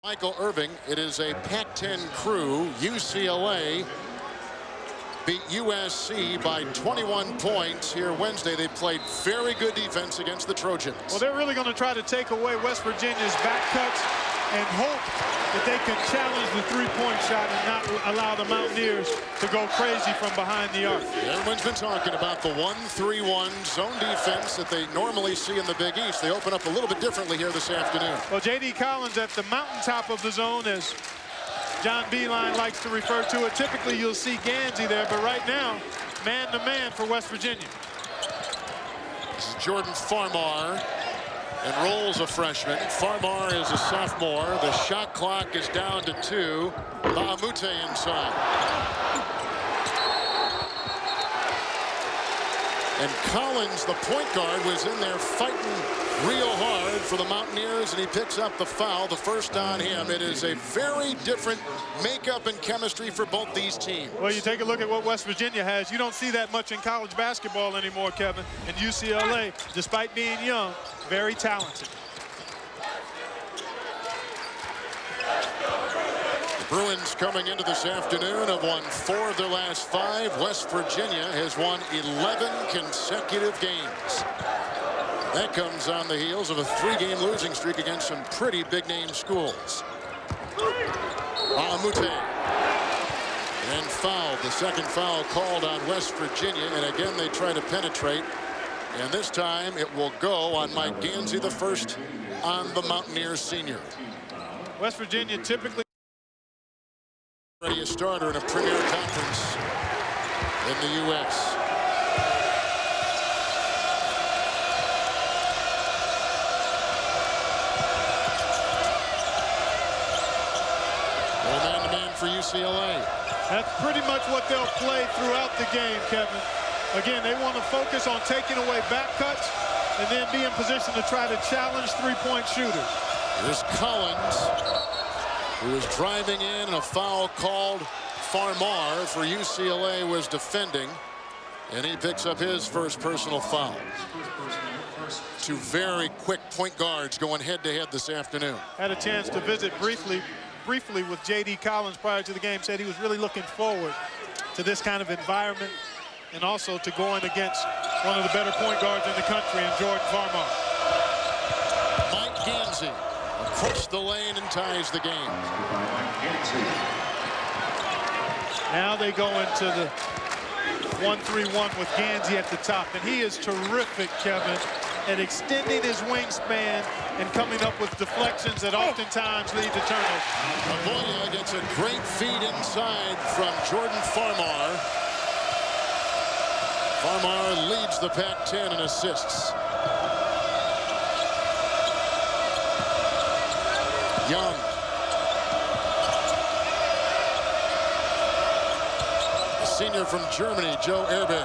Michael Irving. It is a Pac-10 crew. UCLA beat USC by 21 points here Wednesday. They played very good defense against the Trojans. Well, they're really going to try to take away West Virginia's back cuts and hope that they can challenge the three-point shot and not allow the Mountaineers to go crazy from behind the arc. Everyone's been talking about the 1-3-1 zone defense that they normally see in the Big East. They open up a little bit differently here this afternoon. Well, J.D. Collins at the mountaintop of the zone, as John Beilein likes to refer to it. Typically, you'll see Gansey there, but right now, man-to-man for West Virginia. This is Jordan Farmar. And Rolls a freshman. Farmar is a sophomore. The shot clock is down to 2. Bahamute inside. And Collins, the point guard, was in there fighting real hard for the Mountaineers, and he picks up the foul, the first on him. It is a very different makeup and chemistry for both these teams. Well, you take a look at what West Virginia has. You don't see that much in college basketball anymore, Kevin. And UCLA, despite being young, very talented. The Bruins coming into this afternoon have won 4 of their last 5. West Virginia has won 11 consecutive games. That comes on the heels of a 3-game losing streak against some pretty big-name schools. Bahamute. And fouled. The second foul called on West Virginia, and again they try to penetrate. And this time it will go on Mike Gansey, the first on the Mountaineers senior. West Virginia typically already a starter in a premier conference in the U.S. Man-to-man for UCLA. That's pretty much what they'll play throughout the game, Kevin. Again, they want to focus on taking away back cuts and then be in position to try to challenge three-point shooters. Here's Collins, who is driving in, and a foul called. Farmar for UCLA was defending, and he picks up his first personal foul. 2 very quick point guards going head-to-head this afternoon. Had a chance to visit briefly with J.D. Collins prior to the game. Said he was really looking forward to this kind of environment, and also to going against one of the better point guards in the country in Jordan Farmar. Mike Gansey across the lane and ties the game. Now they go into the 1-3-1 with Gansey at the top, and he is terrific, Kevin, at extending his wingspan and coming up with deflections that oftentimes lead to turnovers. Aboya gets a great feed inside from Jordan Farmar. Farmar leads the Pac-10 in assists. Young. A senior from Germany, Joe Erber.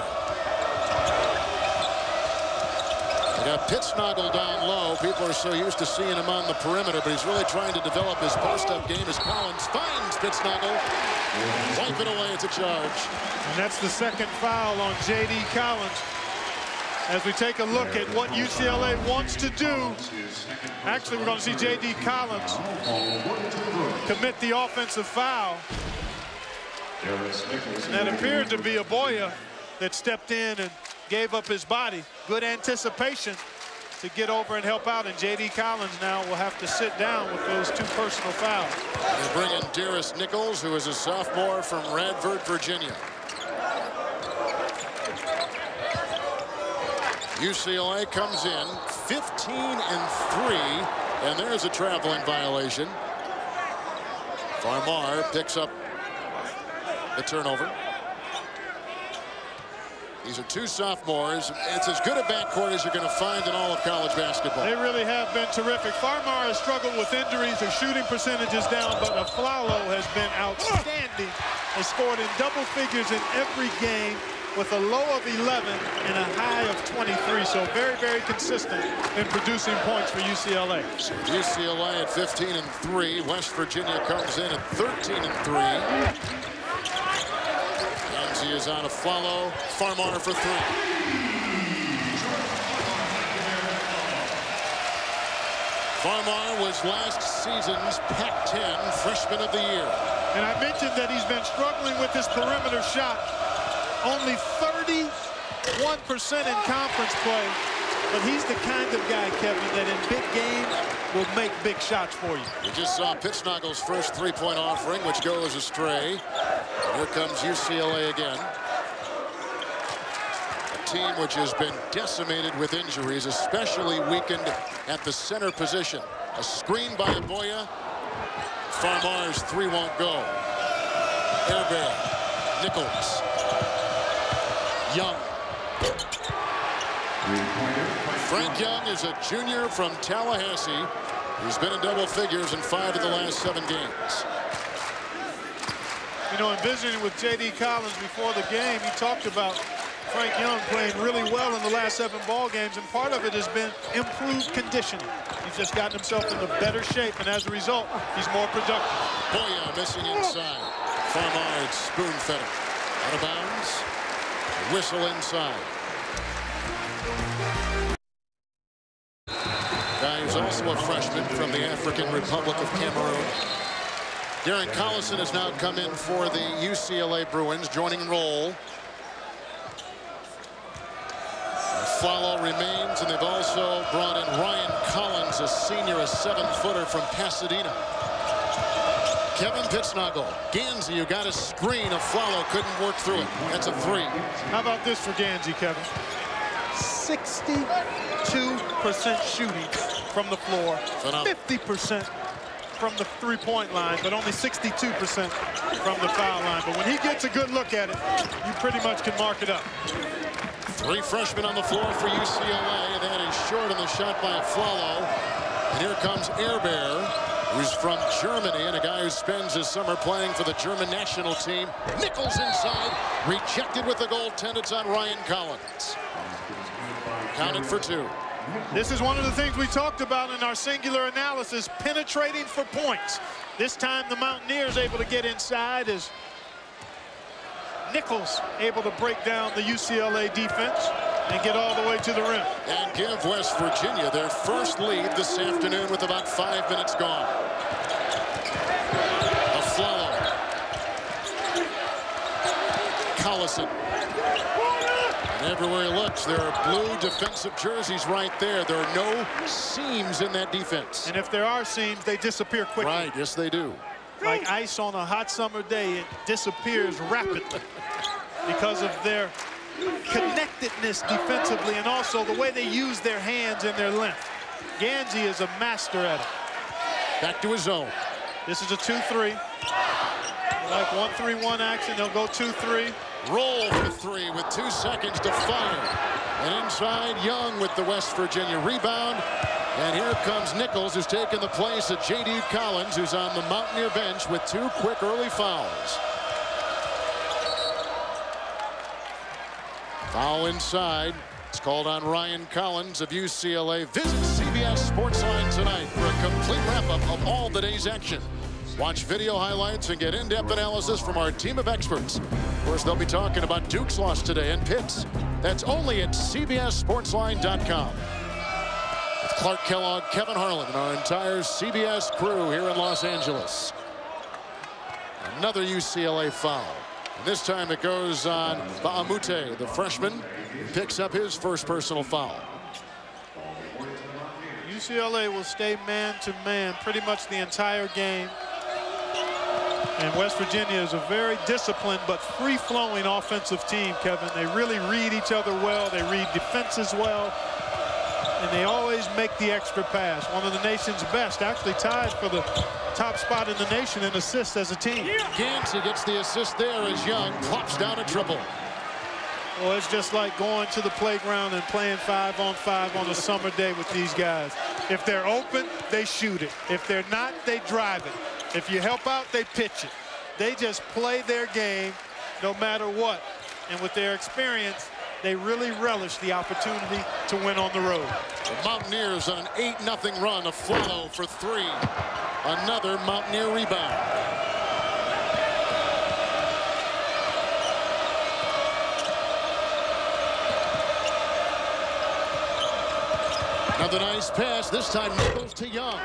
They got Pittsnoggle down low. People are so used to seeing him on the perimeter, but he's really trying to develop his post-up game as Collins finds Pittsnoggle. Wipe it away, it's a charge. And that's the second foul on J.D. Collins. As we take a look at what UCLA wants to do, actually we're going to see J.D. Collins commit the offensive foul. And that appeared to be Aboya that stepped in and gave up his body. Good anticipation to get over and help out, and J.D. Collins now will have to sit down with those 2 personal fouls. They bring in Darius Nichols, who is a sophomore from Radford, Virginia. UCLA comes in 15-3, and there's a traveling violation. Farmar picks up the turnover. These are 2 sophomores. It's as good a backcourt as you're going to find in all of college basketball. They really have been terrific. Farmar has struggled with injuries. Their shooting percentages down, but Aflalo has been outstanding. Has scored in double figures in every game with a low of 11 and a high of 23. So very, very consistent in producing points for UCLA. So UCLA at 15-3. West Virginia comes in at 13-3. He is on a follow. Farmar for 3. Farmar was last season's Pac-10 Freshman of the Year. And I mentioned that he's been struggling with his perimeter shot. Only 31% in conference play. But he's the kind of guy, Kevin, that in big games will make big shots for you. We just saw Pittsnogle's first three-point offering, which goes astray. Here comes UCLA again. A team which has been decimated with injuries, especially weakened at the center position. A screen by Aboya. Farmar's three won't go. Airbear. Nichols. Young. Frank Young is a junior from Tallahassee who's been in double figures in 5 of the last 7 games. You know, in visiting with J.D. Collins before the game, he talked about Frank Young playing really well in the last 7 ball games, and part of it has been improved conditioning. He's just gotten himself into better shape, and as a result, he's more productive. Boya missing inside. Farmar spoon-fed him. Out of bounds. Whistle inside. Guy who's also a freshman from the African Republic of Cameroon. Darren Collison has now come in for the UCLA Bruins, joining roll. Follow remains, and they've also brought in Ryan Collins, a senior, a 7-footer from Pasadena. Kevin Pittsnogle. Gansey, who got a screen. Aflalo couldn't work through it. That's a 3. How about this for Gansey, Kevin? 62% shooting from the floor. 50% from the three-point line, but only 62% from the foul line. But when he gets a good look at it, you pretty much can mark it up. 3 freshmen on the floor for UCLA. That is short on the shot by Aflalo. And here comes Airbear, who's from Germany, and a guy who spends his summer playing for the German national team. Nichols inside, rejected with the goaltend. It's on Ryan Collins. Counted for 2. This is one of the things we talked about in our singular analysis, penetrating for points. This time the Mountaineers able to get inside as Nichols able to break down the UCLA defense and get all the way to the rim. And give West Virginia their first lead this afternoon with about 5 minutes gone. Aflalo. Collison. And everywhere he looks, there are blue defensive jerseys right there. There are no seams in that defense. And if there are seams, they disappear quickly. Right, yes they do. Like ice on a hot summer day, it disappears rapidly because of their connectedness defensively and also the way they use their hands and their length. Gansey is a master at it. Back to his own. This is a 2-3. Like 1-3-1 action, they'll go 2-3. Roll for 3 with 2 seconds to fire. And inside, Young with the West Virginia rebound. And here comes Nichols, who's taken the place of J.D. Collins, who's on the Mountaineer bench with 2 quick early fouls. Foul inside. It's called on Ryan Collins of UCLA. Visit CBS Sportsline tonight for a complete wrap-up of all the day's action. Watch video highlights and get in-depth analysis from our team of experts. Of course, they'll be talking about Duke's loss today and Pitt's. That's only at CBSSportsline.com. With Clark Kellogg, Kevin Harlan, and our entire CBS crew here in Los Angeles. Another UCLA foul. And this time it goes on Baamute, the freshman, who picks up his first personal foul. UCLA will stay man-to-man pretty much the entire game. And West Virginia is a very disciplined but free-flowing offensive team, Kevin. They really read each other well. They read defenses well. And they always make the extra pass. One of the nation's best, actually tied for the top spot in the nation in assists as a team. Gansey gets the assist there as Young plops down a triple. Well, it's just like going to the playground and playing 5-on-5 on a summer day with these guys. If they're open, they shoot it. If they're not, they drive it. If you help out, they pitch it. They just play their game no matter what. And with their experience, they really relish the opportunity to win on the road. The Mountaineers on an 8-0 run. Aflalo for 3. Another Mountaineer rebound. Another nice pass. This time goes to Young.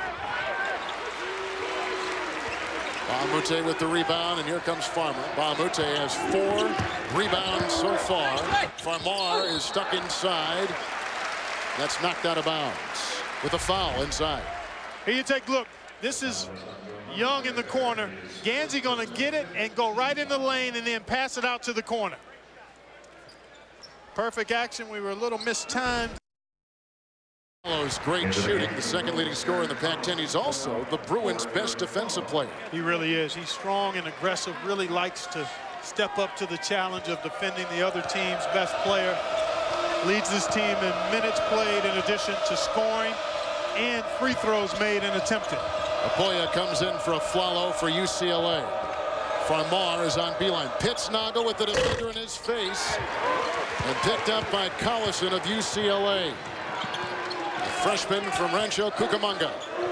Bahamute with the rebound, and here comes Farmer. Bahamute has 4 rebounds so far. Farmar is stuck inside. That's knocked out of bounds with a foul inside. Here you take a look. This is Young in the corner. Gansey going to get it and go right in the lane and then pass it out to the corner. Perfect action. We were a little mistimed. Great shooting, the second leading scorer in the Pac-10. He's also the Bruins' best defensive player. He really is. He's strong and aggressive, really likes to step up to the challenge of defending the other team's best player. Leads this team in minutes played in addition to scoring and free throws made and attempted. Apoya comes in for a Flalo for UCLA. Farmar is on Beeline. Pittsnagel with the defender in his face and picked up by Collison of UCLA. Freshman from Rancho Cucamonga.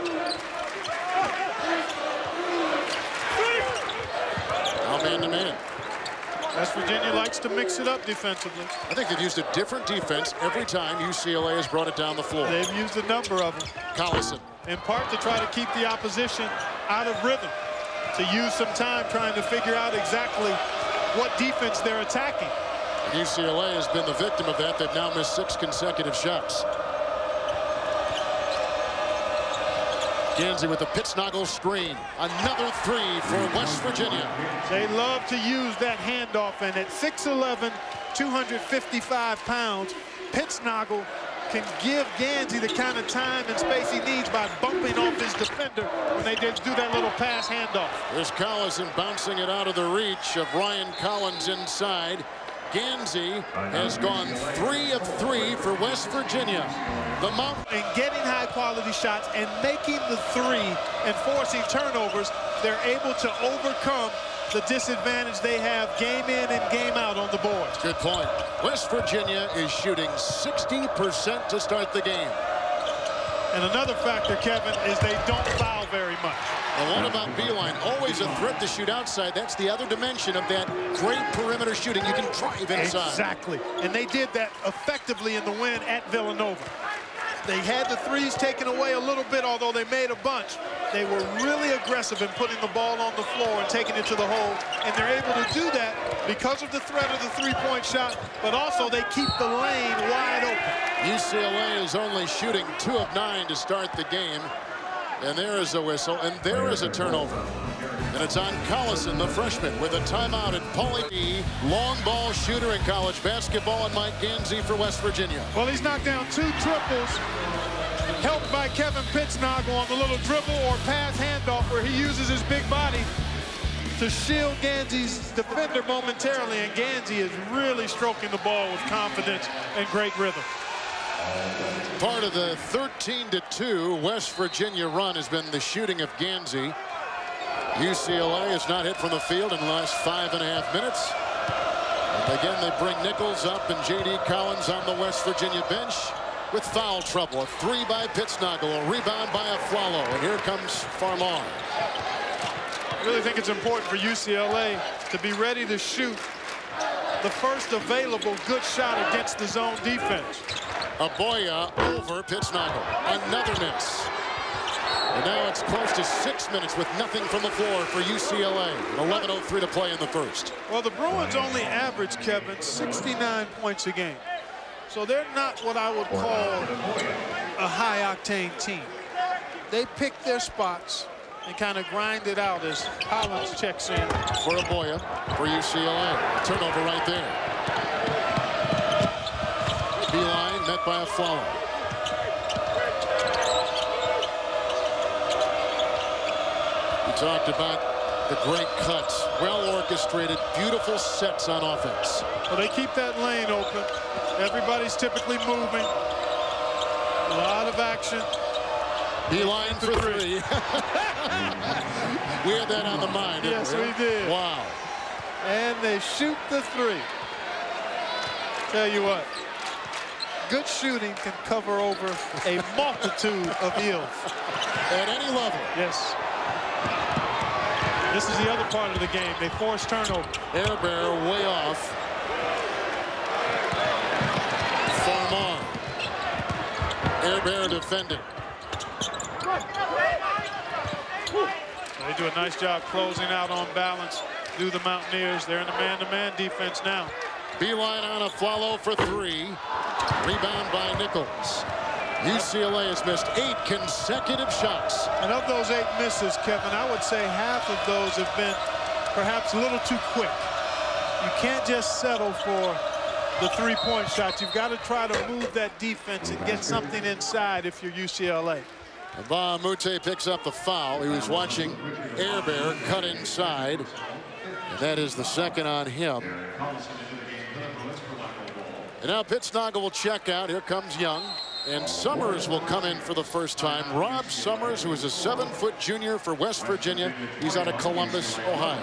Now man-to-man. West Virginia likes to mix it up defensively. I think they've used a different defense every time UCLA has brought it down the floor. They've used a number of them. Collison. In part to try to keep the opposition out of rhythm. To use some time trying to figure out exactly what defense they're attacking. And UCLA has been the victim of that. They've now missed 6 consecutive shots. Gansey with the Pittsnagel screen. Another 3 for West Virginia. They love to use that handoff, and at 6'11", 255 pounds, Pittsnagel can give Gansey the kind of time and space he needs by bumping off his defender when they do that little pass handoff. There's Collison bouncing it out of the reach of Ryan Collins inside. Gansey has gone 3 of 3 for West Virginia. The Mountain and getting high-quality shots and making the 3 and forcing turnovers, they're able to overcome the disadvantage they have game in and game out on the board. Good point. West Virginia is shooting 60% to start the game. And another factor, Kevin, is they don't foul very much. And what about Beeline? Always a threat to shoot outside. That's the other dimension of that great perimeter shooting. You can drive inside. Exactly. And they did that effectively in the win at Villanova. They had the 3s taken away a little bit, although they made a bunch. They were really aggressive in putting the ball on the floor and taking it to the hole. And they're able to do that because of the threat of the 3-point shot, but also they keep the lane wide open. UCLA is only shooting 2 of 9 to start the game. And there is a whistle, and there is a turnover. And it's on Collison, the freshman, with a timeout at Pauly D. Long ball shooter in college basketball, and Mike Gansey for West Virginia. Well, he's knocked down 2 triples, helped by Kevin Pittsnagel on the little dribble or pass handoff where he uses his big body to shield Gansey's defender momentarily, and Gansey is really stroking the ball with confidence and great rhythm. Part of the 13-2 West Virginia run has been the shooting of Gansey. UCLA has not hit from the field in the last 5.5 minutes. And again, they bring Nichols up and J.D. Collins on the West Virginia bench with foul trouble. A 3 by Pittsnagel, a rebound by Aflalo, and here comes Farmar. I really think it's important for UCLA to be ready to shoot the first available good shot against the zone defense. Apoya over Pittsnagel. Another miss. And now it's close to 6 minutes with nothing from the floor for UCLA. 11:03 to play in the first. Well, the Bruins only average, Kevin, 69 points a game. So they're not what I would call a high-octane team. They pick their spots and kind of grind it out as Collins checks in. For Apoya, for UCLA. Turnover right there. Beeline met by Aflalo. We talked about the great cuts, well-orchestrated, beautiful sets on offense. Well, they keep that lane open. Everybody's typically moving. A lot of action. Beeline for 3. We had that on the mind. Yes, we did. Wow. And they shoot the 3. Tell you what, good shooting can cover over a multitude of ills. At any level. Yes. This is the other part of the game. They force turnover. Air bear way off. Farmar. Air Bear defending. They do a nice job closing out on balance. Do the Mountaineers. They're in the man-to-man defense now. Beeline on a follow for 3. Rebound by Nichols. UCLA has missed 8 consecutive shots. And of those 8 misses, Kevin, I would say half of those have been perhaps a little too quick. You can't just settle for the 3-point shot. You've got to try to move that defense and get something inside if you're UCLA. Mbah a Moute picks up the foul. He was watching Air Bear cut inside. And that is the second on him. And now Pittsnogle will check out. Here comes Young. And Summers will come in for the first time. Rob Summers, who is a 7-foot junior for West Virginia. He's out of Columbus, Ohio.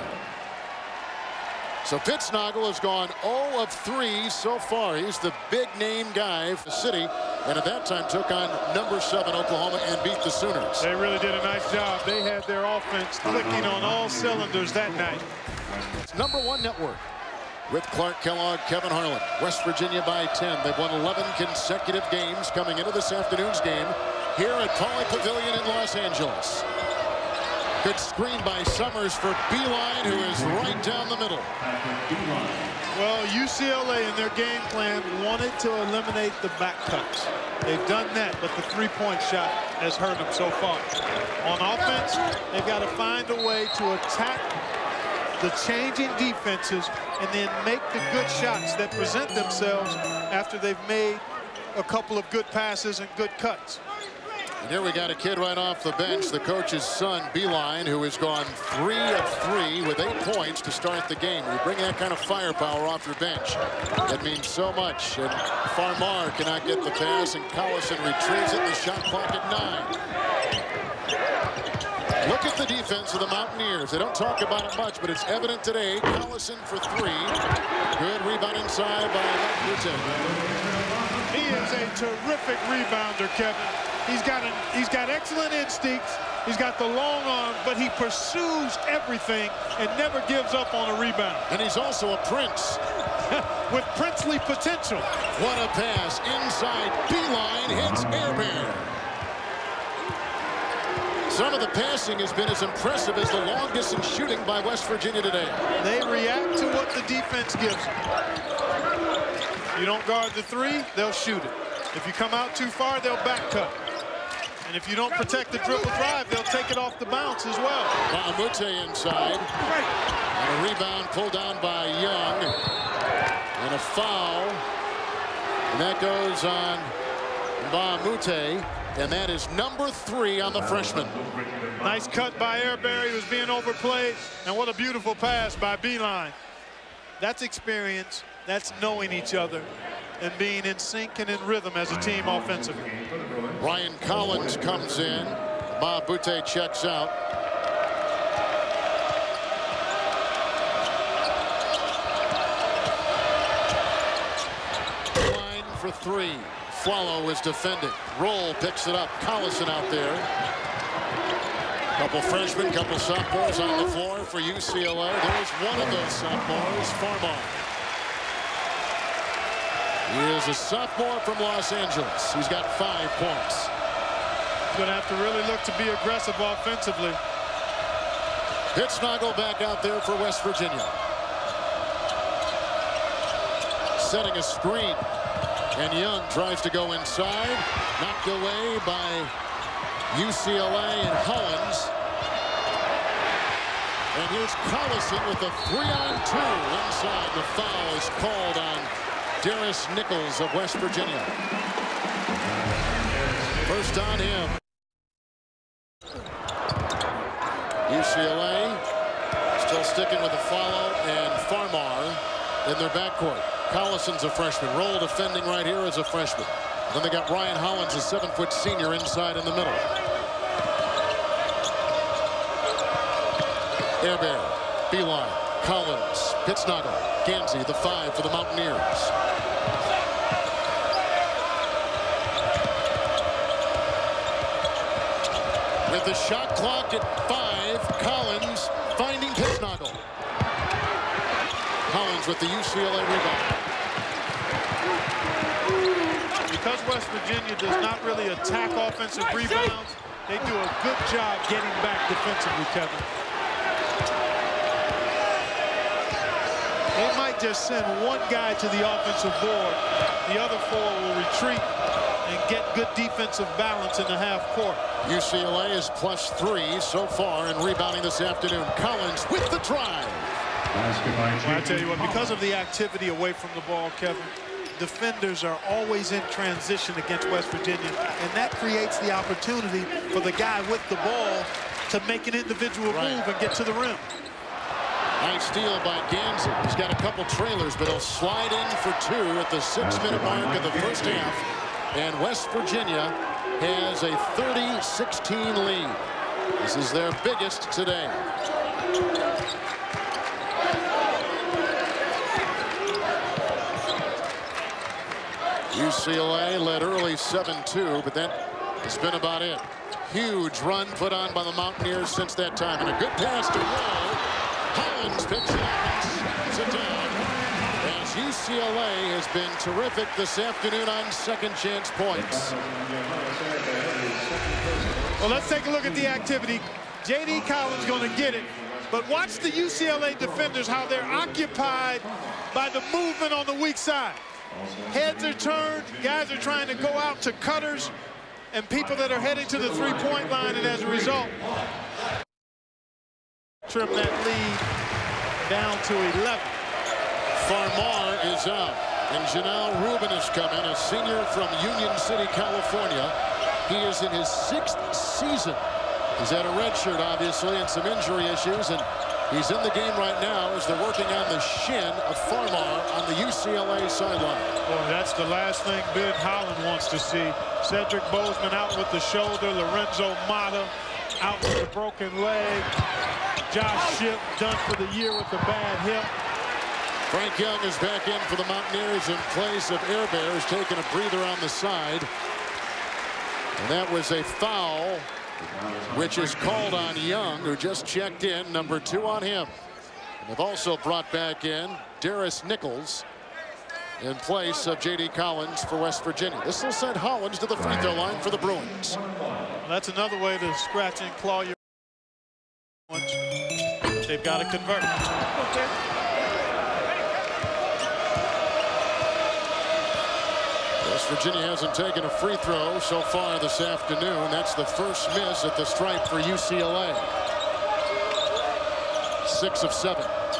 So Pittsnogle has gone 0 of 3 so far. He's the big name guy for the city. And at that time took on number 7 Oklahoma and beat the Sooners. They really did a nice job. They had their offense clicking on all cylinders that night. It's number 1 network. With Clark Kellogg, Kevin Harlan. West Virginia by 10. They've won 11 consecutive games coming into this afternoon's game here at Pauley Pavilion in Los Angeles. Good screen by Summers for Beeline, who is right down the middle. Well, UCLA in their game plan wanted to eliminate the back cuts. They've done that, but the 3-point shot has hurt them so far. On offense, they've got to find a way to attack the changing defenses and then make the good shots that present themselves after they've made a couple of good passes and good cuts. And here we got a kid right off the bench, the coach's son, Beeline, who has gone 3 of 3 with 8 points to start the game. You bring that kind of firepower off your bench. That means so much. And Farmar cannot get the pass, and Collison retrieves it in the shot clock at 9. Look at the defense of the Mountaineers. They don't talk about it much, but it's evident today. Collison for 3. Good rebound inside by Luton. He is a terrific rebounder, Kevin. He's got excellent instincts. He's got the long arm, but he pursues everything and never gives up on a rebound. And he's also a prince. With princely potential. What a pass inside. Beeline hits Air Bear. Some of the passing has been as impressive as the long distance shooting by West Virginia today. They react to what the defense gives them. You don't guard the 3, they'll shoot it. If you come out too far, they'll back cut. And if you don't protect the dribble drive, they'll take it off the bounce as well. Mbah a Moute inside. And a rebound pulled down by Young. And a foul. And that goes on Mbah a Moute. And that is number 3 on the freshman. Nice cut by Air Bear. He was being overplayed. And what a beautiful pass by Beeline. That's experience. That's knowing each other and being in sync and in rhythm as a team offensively. Ryan Collins comes in. Mbah a Moute checks out. Line for 3. Flalo is defending. Roll picks it up. Collison out there. Couple freshmen, couple sophomores on the floor for UCLA. There's one of those sophomores, Farmar. He is a sophomore from Los Angeles. He's got 5 points. He's going to have to really look to be aggressive offensively. Pittsnogle back out there for West Virginia. Setting a screen. And Young tries to go inside. Knocked away by UCLA and Hollins. And here's Collison with a 3-on-2 inside. The foul is called on Darius Nichols of West Virginia. First on him. UCLA still sticking with the follow and Farmar in their backcourt. Collison's a freshman. Roll defending right here as a freshman. Then they got Ryan Hollins, a 7-foot senior, inside in the middle. Air Bear, Beeline, Collins, Pittsnogle, Gansey, the 5 for the Mountaineers. With the shot clock at 5, Collins finding Pittsnogle. Collins with the UCLA rebound. because West Virginia does not really attack offensive rebounds, they do a good job getting back defensively, Kevin. They might just send one guy to the offensive board. The other four will retreat and get good defensive balance in the half court. UCLA is +3 so far in rebounding this afternoon. Collins with the drive. Well, I tell you what, because of the activity away from the ball, Kevin, defenders are always in transition against West Virginia, and that creates the opportunity for the guy with the ball to make an individual move and get to the rim. Nice steal by Gansey. He's got a couple trailers, but he'll slide in for 2 at the 6-minute mark of the first half. And West Virginia has a 30-16 lead. This is their biggest today. UCLA led early 7-2, but that has been about it. Huge run put on by the Mountaineers since that time. And a good pass to Rowe. Collins picks it up and slams it down. As UCLA has been terrific this afternoon on second chance points. Well, let's take a look at the activity. J.D. Collins going to get it. But watch the UCLA defenders, how they're occupied by the movement on the weak side. Heads are turned, guys are trying to go out to cutters, and people that are heading to the three-point line, and as a result, trim that lead down to 11. Farmar is out, and Janelle Rubin has come in, a senior from Union City, California. He is in his 6th season. He's had a red shirt, obviously, and some injury issues, and he's in the game right now as they're working on the shin of Farmar on the UCLA sideline. Boy, that's the last thing Ben Holland wants to see. Cedric Bozeman out with the shoulder. Lorenzo Mata out with a broken leg. Josh Shipp done for the year with a bad hip. Frank Young is back in for the Mountaineers in place of Air Bears, taking a breather on the side. And that was a foul, which is called on Young, who just checked in, number 2 on him. And they've also brought back in Darius Nichols in place of J.D. Collins for West Virginia. This will send Hollins to the free throw line for the Bruins. Well, that's another way to scratch and claw your points. They've got to convert. West Virginia hasn't taken a free throw so far this afternoon. That's the first miss at the stripe for UCLA. 6 of 7.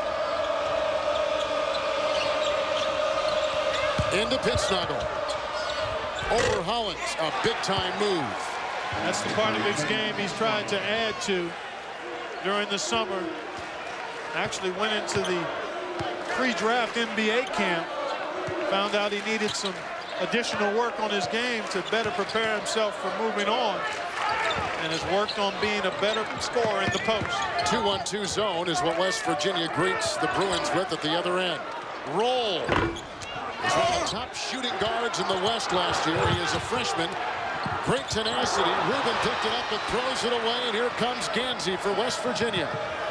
Into Pittsnuggle. Over Hollins, a big-time move. That's the part of his game he's tried to add to during the summer. Actually went into the pre-draft NBA camp. Found out he needed some additional work on his game to better prepare himself for moving on, and has worked on being a better scorer in the post. 2-1-2 zone is what West Virginia greets the Bruins with at the other end. Roll. He's one of the top shooting guards in the West last year. He is a freshman. Great tenacity. Rubin picked it up and throws it away, and here comes Gansey for West Virginia.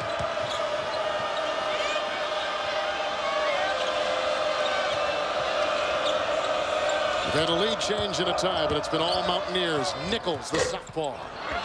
We've had a lead change and a tie, but it's been all Mountaineers. Nichols, the southpaw.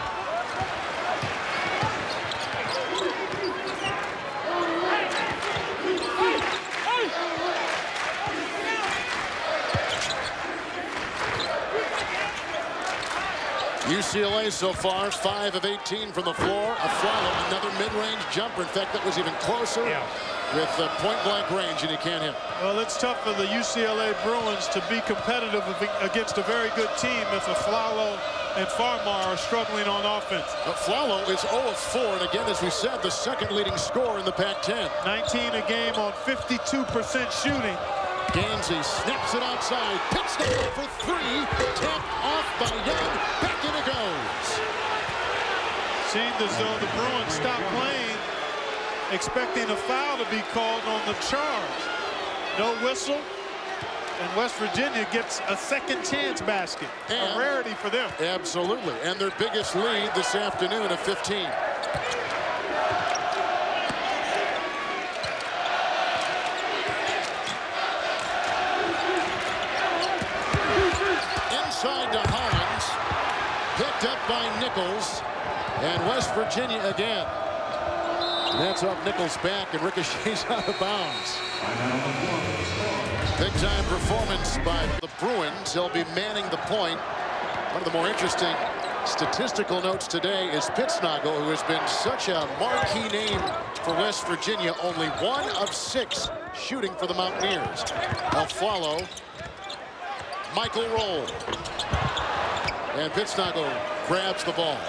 UCLA so far 5 of 18 from the floor. Aflalo, another mid-range jumper. In fact, that was even closer with point-blank range, and he can't hit. Well, it's tough for the UCLA Bruins to be competitive against a very good team if Aflalo and Farmar are struggling on offense. Aflalo is 0 of 4, and again, as we said, the second leading scorer in the Pac-10. 19 a game on 52% shooting. Gansey snaps it outside. Pittsnuggle for 3. Tapped off by Young. Back in it goes. Seemed as though the Bruins stopped playing, expecting a foul to be called on the charge. No whistle, and West Virginia gets a second chance basket. A rarity for them. Absolutely, and their biggest lead this afternoon of 15. And West Virginia again. And that's off Nichols' back and ricochets out of bounds. Big time performance by the Bruins. He'll be manning the point. One of the more interesting statistical notes today is Pittsnagel, who has been such a marquee name for West Virginia. Only 1 of 6 shooting for the Mountaineers. Aflalo, Michael Roll. And Pittsnagel grabs the ball.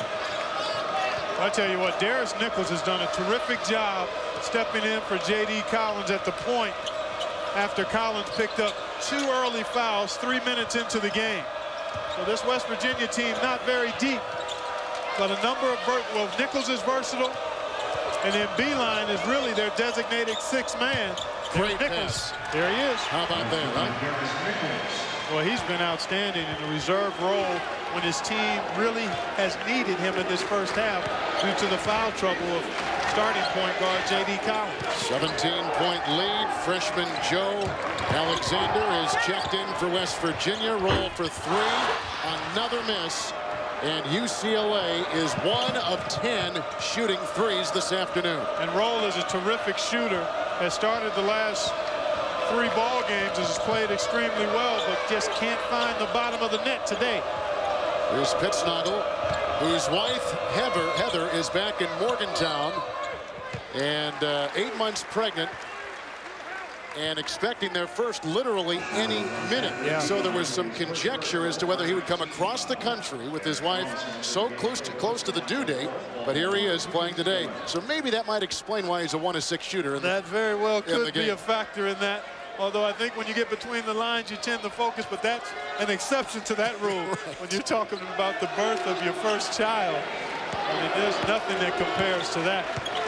I tell you what, Darius Nichols has done a terrific job stepping in for J.D. Collins at the point after Collins picked up 2 early fouls 3 minutes into the game. So this West Virginia team not very deep, but a number of well, Nichols is versatile, and then Beeline is really their designated 6th man. Great Nichols. pass. There he is. How about that, huh? Well, he's been outstanding in the reserve role when his team really has needed him in this first half due to the foul trouble of starting point guard J.D. Collins. 17-point lead. Freshman Joe Alexander is checked in for West Virginia. Roll for 3. Another miss. And UCLA is 1 of 10 shooting threes this afternoon. And Roll is a terrific shooter. Has started the last 3 ball games, has played extremely well, but just can't find the bottom of the net today. Here's Pittsnagel, whose wife Heather is back in Morgantown and 8 months pregnant and expecting their first literally any minute. Yeah. So there was some conjecture as to whether he would come across the country with his wife so close to the due date, but here he is playing today. So maybe that might explain why he's a 1 of 6 shooter. That very well could be a factor in that. Although I think when you get between the lines, you tend to focus, but that's an exception to that rule. Right. When you're talking about the birth of your first child. I mean, there's nothing that compares to that.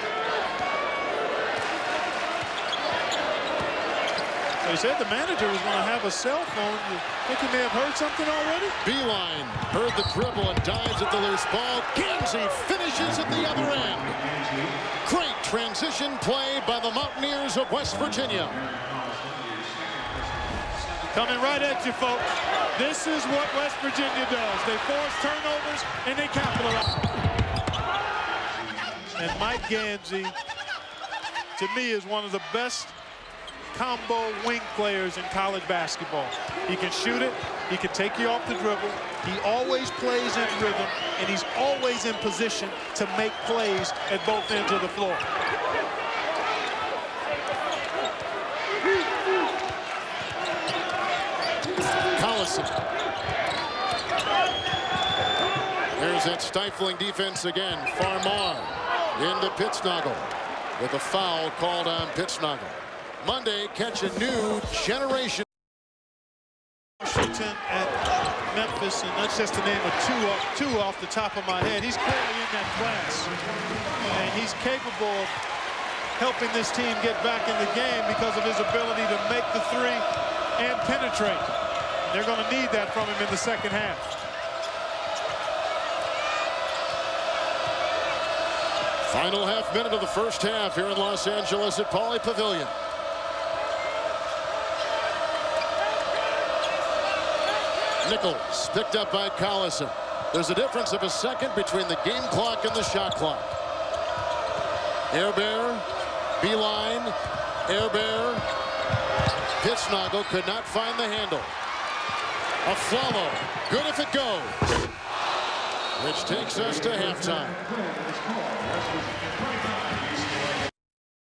They said the manager was going to have a cell phone. You think he may have heard something already? Beeline heard the dribble and dives at the loose ball. Gansey finishes at the other end. Great transition play by the Mountaineers of West Virginia. Coming right at you, folks. This is what West Virginia does. They force turnovers and they capitalize. And Mike Gansey, to me, is one of the best combo wing players in college basketball. He can shoot it. He can take you off the dribble. He always plays in rhythm, and he's always in position to make plays at both ends of the floor. Collison. There's that stifling defense again. Farmar into Pittsnagel with a foul called on Pittsnagel. Monday, catch a new generation. Washington at Memphis, and that's just to name two off the top of my head. He's clearly in that class, and he's capable of helping this team get back in the game because of his ability to make the 3 and penetrate. They're going to need that from him in the second half. Final half minute of the first half here in Los Angeles at Pauley Pavilion. Nichols picked up by Collison. There's a difference of a second between the game clock and the shot clock. Airbear, Beeline, Airbear. Pittsnagel could not find the handle. Aflalo, good if it goes. Which takes us to halftime.